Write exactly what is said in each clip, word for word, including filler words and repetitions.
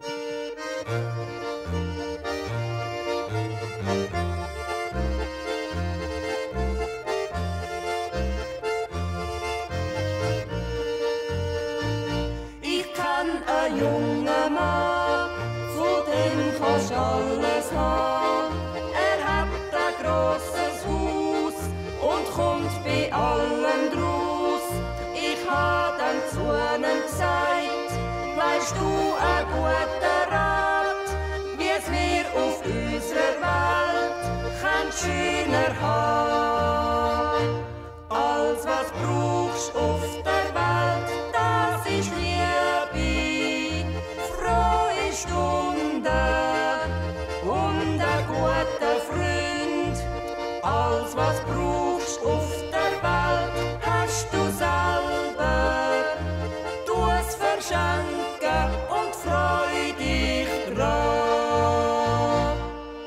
Ich kenn einen jungen Mann, von dem kannst alles haben. Er hat ein grosses Haus und kommt bei allem draus. Ich hab dann zu ihm gesagt, weisst du ein guter Rat, wie's wir auf unserer Welt kann schöner haben. Alles was brauchst auf der Welt, das ist Liebe, frohe Stunden und ein guter Freund. Alles was brauchst auf der Welt, hast du selber. Du es verschenken und freu dich dran.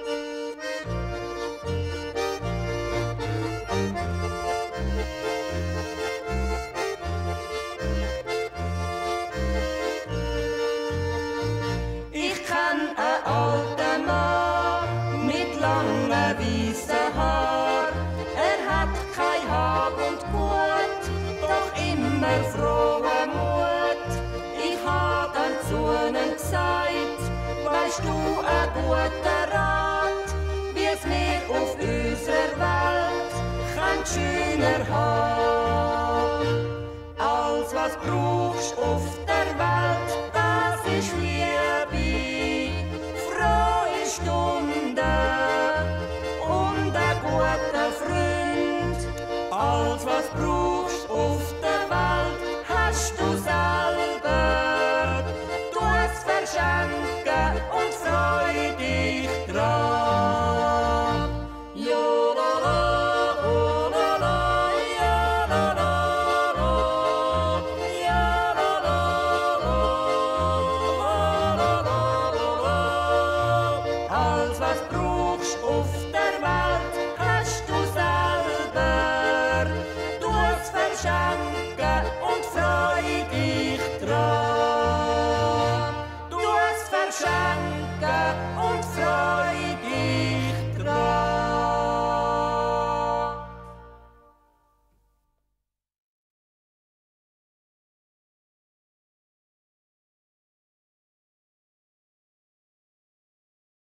Ich kenn einen alten Mann mit langen weißen Haar. Er hat kein Hab und Gut, doch immer frohen Mut. Ich hab dann zu ihm gesagt, weisst du ein guter Rat, wie's wir auf unserer Welt kann schöner haben. Alles was brauchst auf der Welt, das ist Liebe, frohe Stunden und ein guter Freund. Alles was brauchst auf der Welt, hast du